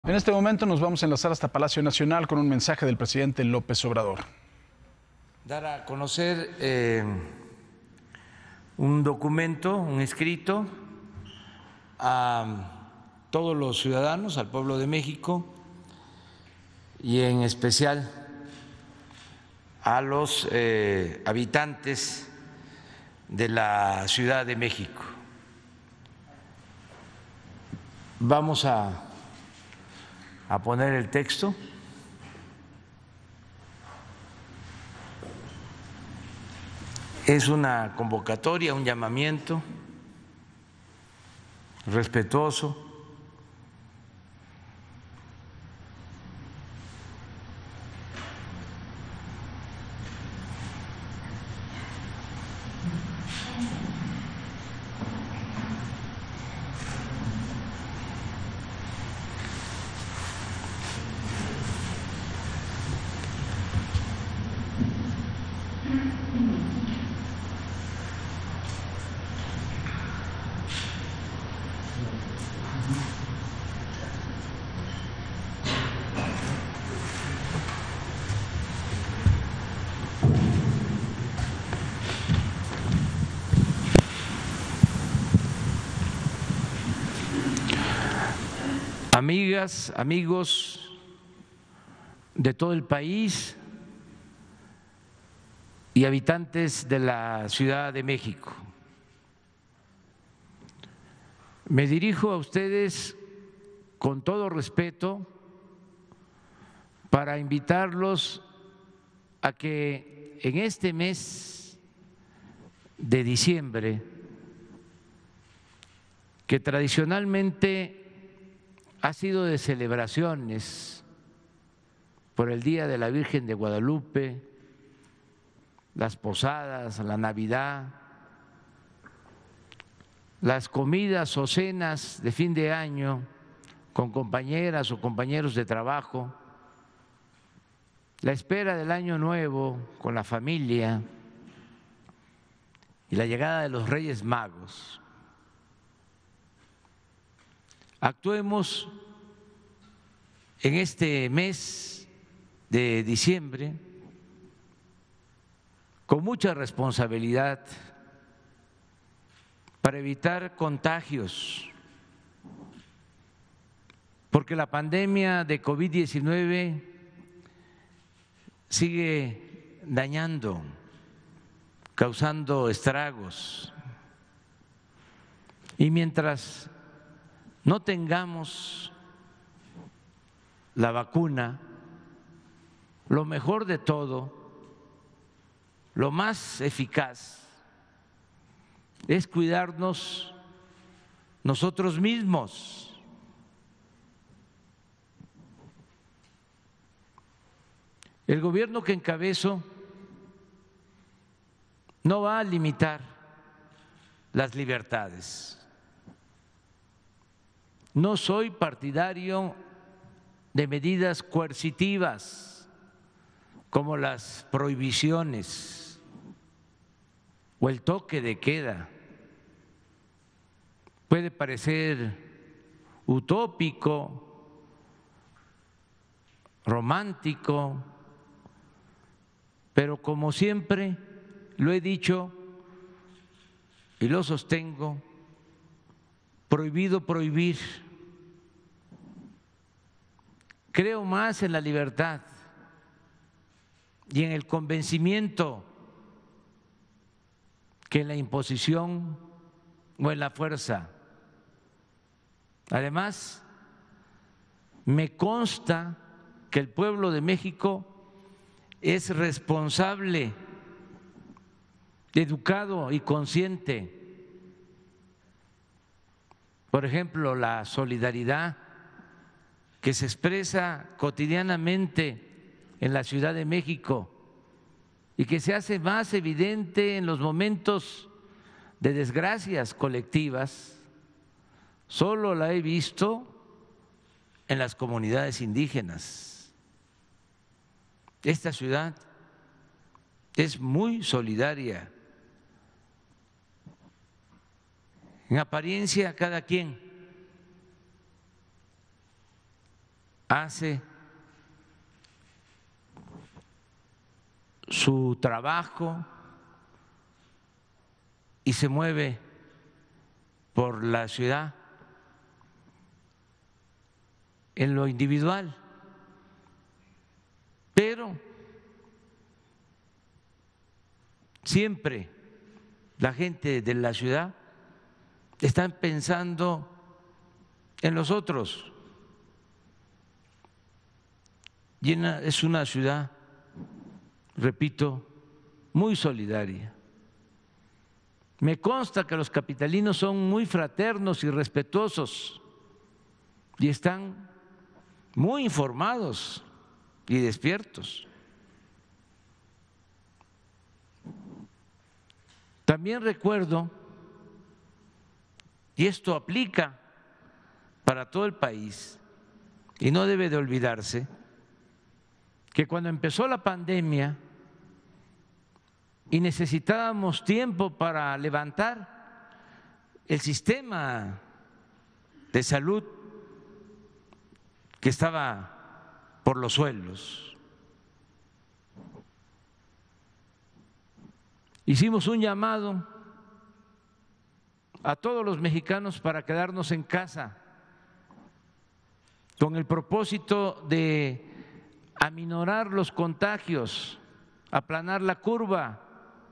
En este momento nos vamos a enlazar hasta Palacio Nacional con un mensaje del presidente López Obrador. Dar a conocer un documento, un escrito a todos los ciudadanos, al pueblo de México y en especial a los habitantes de la Ciudad de México. Vamos a poner el texto. Es una convocatoria, un llamamiento respetuoso Amigas, amigos de todo el país y habitantes de la Ciudad de México, me dirijo a ustedes con todo respeto para invitarlos a que en este mes de diciembre, que tradicionalmente ha sido de celebraciones por el Día de la Virgen de Guadalupe, las posadas, la Navidad, las comidas o cenas de fin de año con compañeras o compañeros de trabajo, la espera del Año Nuevo con la familia y la llegada de los Reyes Magos. Actuemos en este mes de diciembre con mucha responsabilidad para evitar contagios, porque la pandemia de COVID-19 sigue dañando, causando estragos, y mientras no tengamos la vacuna, lo mejor de todo, lo más eficaz, es cuidarnos nosotros mismos. El gobierno que encabezo no va a limitar las libertades. No soy partidario de medidas coercitivas como las prohibiciones o el toque de queda. Puede parecer utópico, romántico, pero como siempre lo he dicho y lo sostengo, prohibido prohibir. Creo más en la libertad y en el convencimiento que en la imposición o en la fuerza. Además, me consta que el pueblo de México es responsable, educado y consciente. Por ejemplo, la solidaridad que se expresa cotidianamente en la Ciudad de México y que se hace más evidente en los momentos de desgracias colectivas, solo la he visto en las comunidades indígenas. Esta ciudad es muy solidaria. En apariencia, cada quien hace su trabajo y se mueve por la ciudad en lo individual, pero siempre la gente de la ciudad está pensando en los otros. Y es una ciudad, repito, muy solidaria. Me consta que los capitalinos son muy fraternos y respetuosos y están muy informados y despiertos. También recuerdo, y esto aplica para todo el país y no debe de olvidarse, que cuando empezó la pandemia y necesitábamos tiempo para levantar el sistema de salud que estaba por los suelos, hicimos un llamado a todos los mexicanos para quedarnos en casa con el propósito de aminorar los contagios, aplanar la curva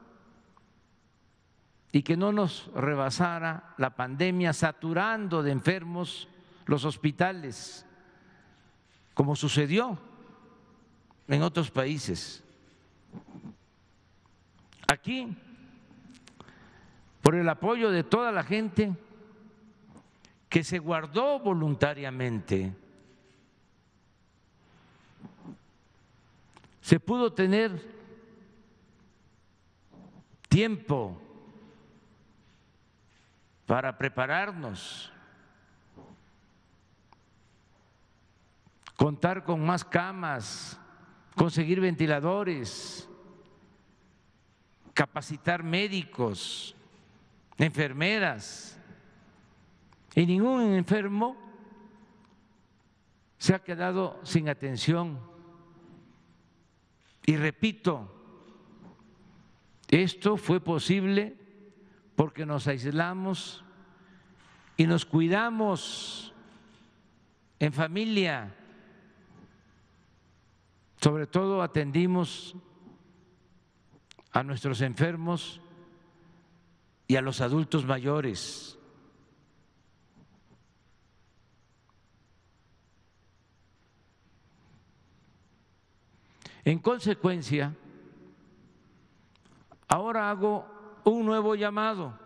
y que no nos rebasara la pandemia saturando de enfermos los hospitales, como sucedió en otros países. Aquí, por el apoyo de toda la gente que se guardó voluntariamente, se pudo tener tiempo para prepararnos, contar con más camas, conseguir ventiladores, capacitar médicos, enfermeras, y ningún enfermo se ha quedado sin atención. Y repito, esto fue posible porque nos aislamos y nos cuidamos en familia. Sobre todo atendimos a nuestros enfermos y a los adultos mayores. En consecuencia, ahora hago un nuevo llamado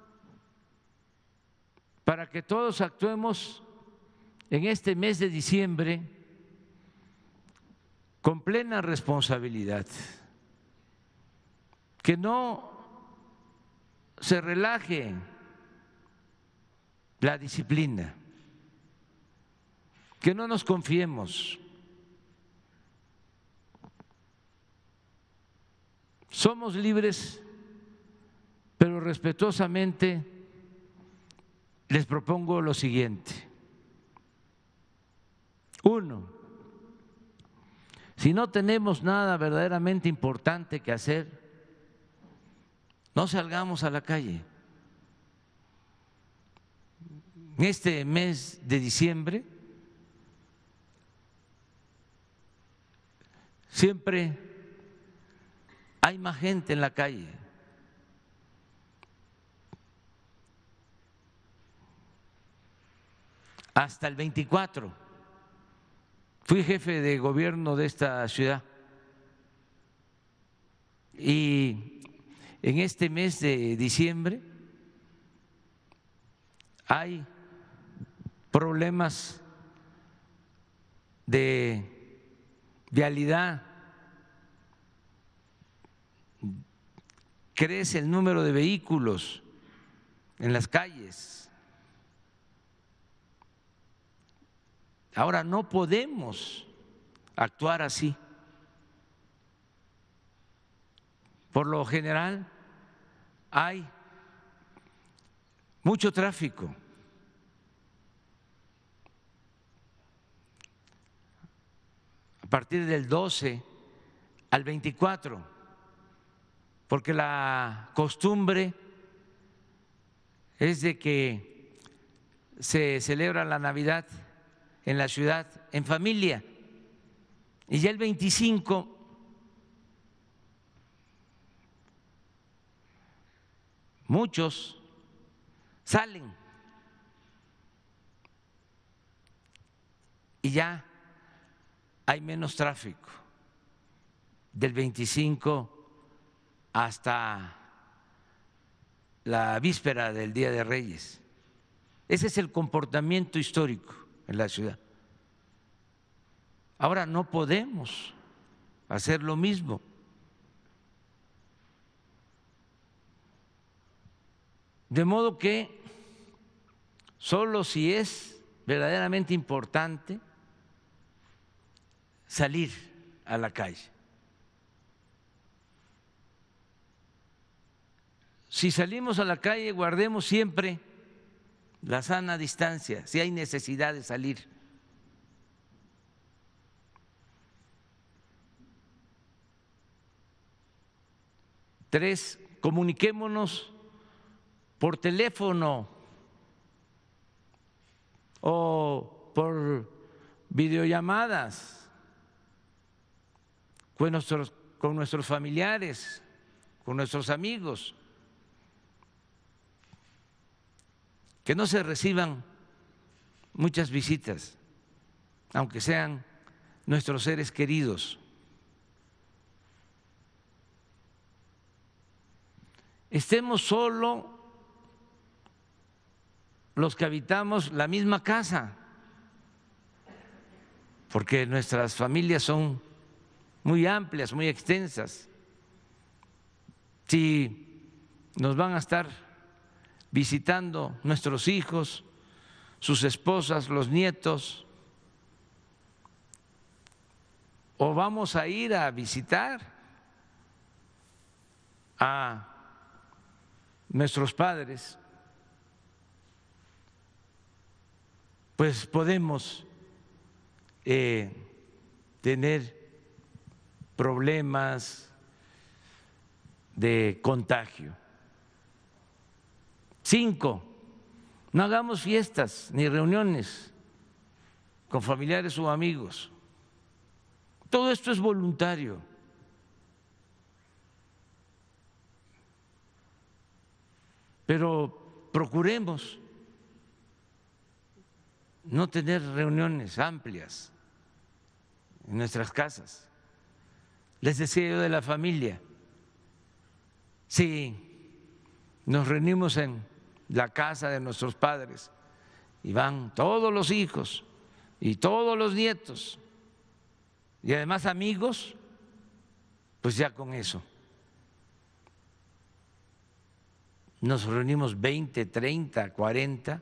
para que todos actuemos en este mes de diciembre con plena responsabilidad, que no se relaje la disciplina, que no nos confiemos. Somos libres, pero respetuosamente les propongo lo siguiente. Uno, si no tenemos nada verdaderamente importante que hacer, no salgamos a la calle. En este mes de diciembre siempre hay más gente en la calle. Hasta el 24 fui jefe de gobierno de esta ciudad y en este mes de diciembre hay problemas de vialidad. Crece el número de vehículos en las calles. Ahora no podemos actuar así. Por lo general hay mucho tráfico. partir del 12 al 24, porque la costumbre es de que se celebra la Navidad en la ciudad en familia, y ya el 25 muchos salen y ya hay menos tráfico del 25 hasta la víspera del Día de Reyes. Ese es el comportamiento histórico en la ciudad. Ahora no podemos hacer lo mismo. De modo que solo si es verdaderamente importante salir a la calle. Si salimos a la calle, guardemos siempre la sana distancia, si hay necesidad de salir. Tres, comuniquémonos por teléfono o por videollamadas con nuestros familiares, con nuestros amigos, que no se reciban muchas visitas, aunque sean nuestros seres queridos. Estemos solo los que habitamos la misma casa, porque nuestras familias son muy amplias, muy extensas. Si nos van a estar visitando nuestros hijos, sus esposas, los nietos, o vamos a ir a visitar a nuestros padres, pues podemos tener problemas de contagio. 5, no hagamos fiestas ni reuniones con familiares o amigos. Todo esto es voluntario. Pero procuremos no tener reuniones amplias en nuestras casas. Les decía yo de la familia, si nos reunimos en la casa de nuestros padres y van todos los hijos y todos los nietos y además amigos, pues ya con eso nos reunimos 20, 30, 40.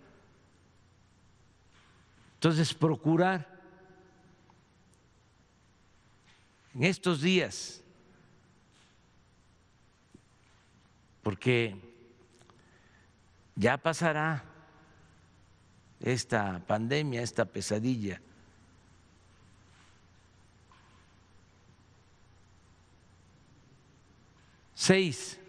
Entonces, procurar en estos días, porque ya pasará esta pandemia, esta pesadilla. Seis,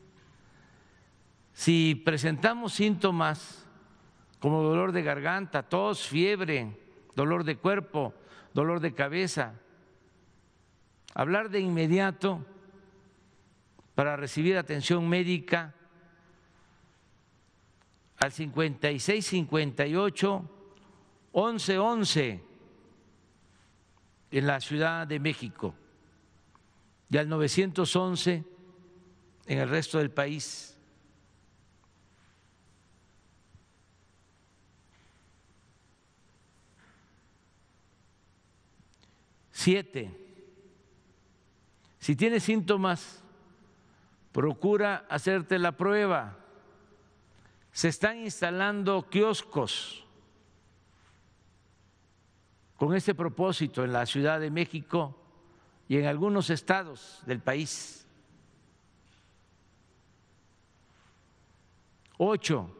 si presentamos síntomas como dolor de garganta, tos, fiebre, dolor de cuerpo, dolor de cabeza, hablar de inmediato para recibir atención médica al 56 58 11 11 en la Ciudad de México y al 911 en el resto del país. Siete, si tienes síntomas, procura hacerte la prueba. Se están instalando kioscos con este propósito en la Ciudad de México y en algunos estados del país. 8,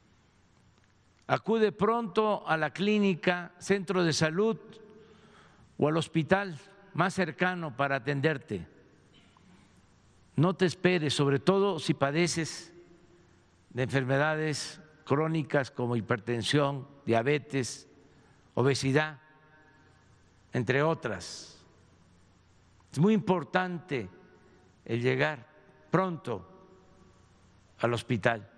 acude pronto a la clínica, centro de salud o al hospital más cercano para atenderte. No te esperes, sobre todo si padeces de enfermedades crónicas como hipertensión, diabetes, obesidad, entre otras. Es muy importante el llegar pronto al hospital.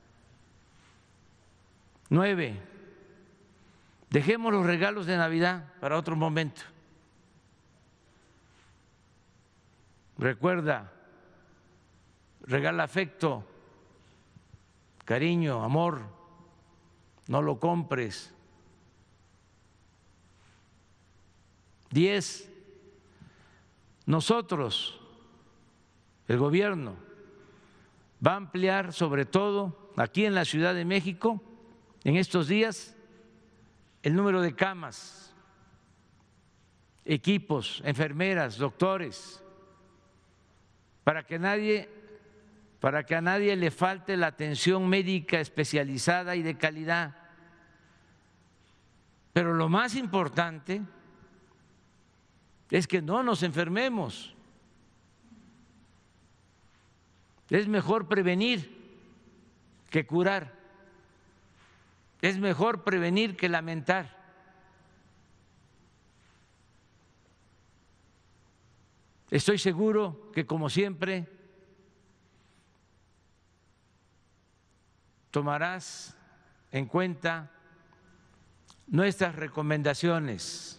9, dejemos los regalos de Navidad para otro momento. Recuerda, regala afecto, cariño, amor, no lo compres. 10, nosotros, el gobierno, va a ampliar sobre todo aquí en la Ciudad de México en estos días el número de camas, equipos, enfermeras, doctores, para que a nadie le falte la atención médica especializada y de calidad. Pero lo más importante es que no nos enfermemos. Es mejor prevenir que curar. Es mejor prevenir que lamentar. Estoy seguro que, como siempre, tomarás en cuenta nuestras recomendaciones.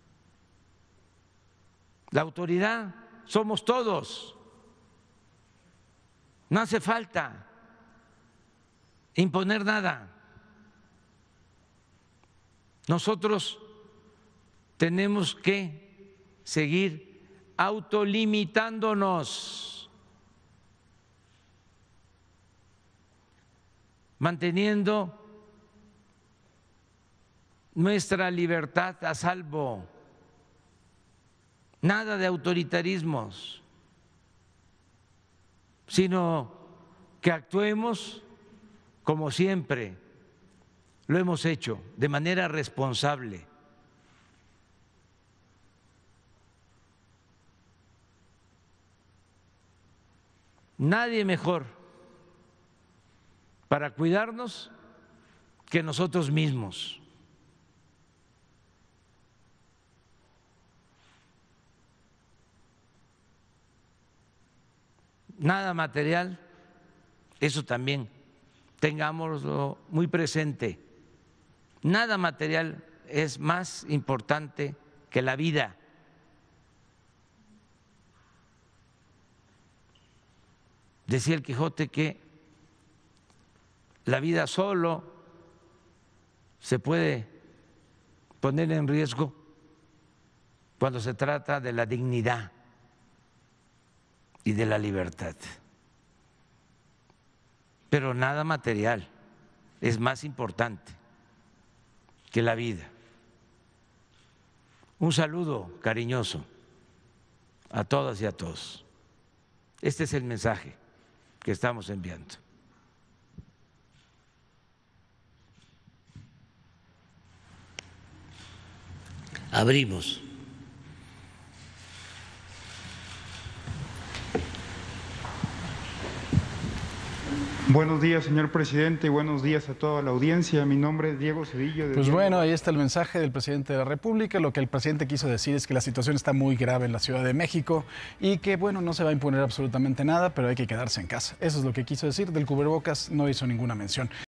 La autoridad somos todos. No hace falta imponer nada. Nosotros tenemos que seguir autolimitándonos, manteniendo nuestra libertad a salvo. Nada de autoritarismos, sino que actuemos como siempre lo hemos hecho, de manera responsable. Nadie mejor para cuidarnos que nosotros mismos. Nada material, eso también tengámoslo muy presente. Nada material es más importante que la vida. Decía el Quijote que la vida solo se puede poner en riesgo cuando se trata de la dignidad y de la libertad. Pero nada material es más importante que la vida. Un saludo cariñoso a todas y a todos. Este es el mensaje que estamos enviando. Abrimos. Buenos días, señor presidente, y buenos días a toda la audiencia. Mi nombre es Diego Cedillo. Pues bueno, ahí está el mensaje del presidente de la República. Lo que el presidente quiso decir es que la situación está muy grave en la Ciudad de México y que, bueno, no se va a imponer absolutamente nada, pero hay que quedarse en casa. Eso es lo que quiso decir. Del cubrebocas no hizo ninguna mención.